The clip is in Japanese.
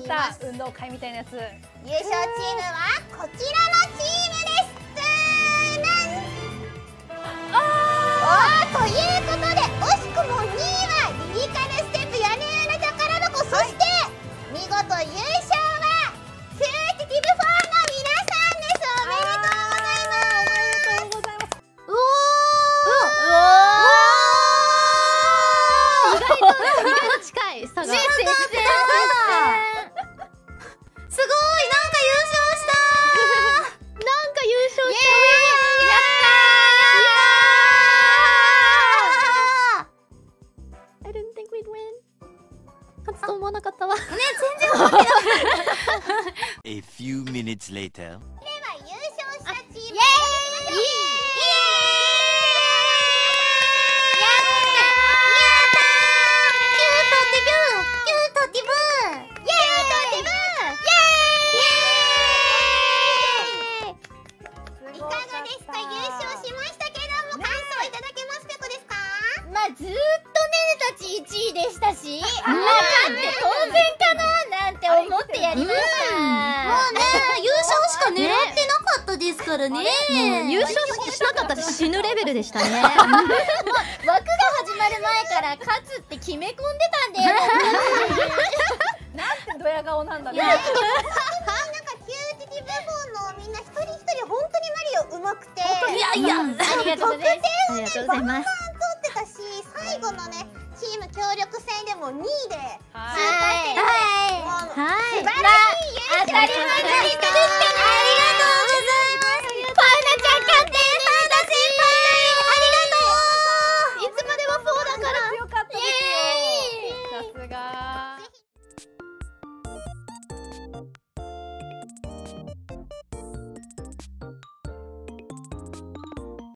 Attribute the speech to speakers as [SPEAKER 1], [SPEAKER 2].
[SPEAKER 1] した運動会みたいなやつ。
[SPEAKER 2] 優勝チームはこちらのチームです。ということで惜しくも2位はリリカルステップ屋根裏宝箱、そして見事優勝はフューティティブ4の皆さんです。おめでとうございます。
[SPEAKER 1] お意外と近い差が。
[SPEAKER 3] すごい、なんか優勝した
[SPEAKER 1] なんか優勝した。I didn't think we'd win。勝つと思わなかったわ。ね、全然思ってなかった。
[SPEAKER 4] A few minutes later。
[SPEAKER 2] では優勝したチーム、イエーイ。いかがでした？優勝しましたけども、感想いただけますペコですか？
[SPEAKER 3] まあずーっとねねたち1位でしたし、勝って当然かななんて思ってやりました。まあね、優勝しか狙ってなかったですからね。
[SPEAKER 1] 優勝しなかったら死ぬレベルでしたね。
[SPEAKER 3] 枠が始まる前から勝つって決め込んでたんだよ。
[SPEAKER 1] なんてドヤ顔なんだね。
[SPEAKER 2] なんかキューティティブ4のみんな一人一人本当にマリオ上手くて、
[SPEAKER 3] いやいや、ありがとうございます。
[SPEAKER 1] ありがとうございます。
[SPEAKER 2] 取ってたし、最後のねチーム協力戦でも2位で通過してるので、もう素晴らしい優勝。
[SPEAKER 3] 当たり前に作って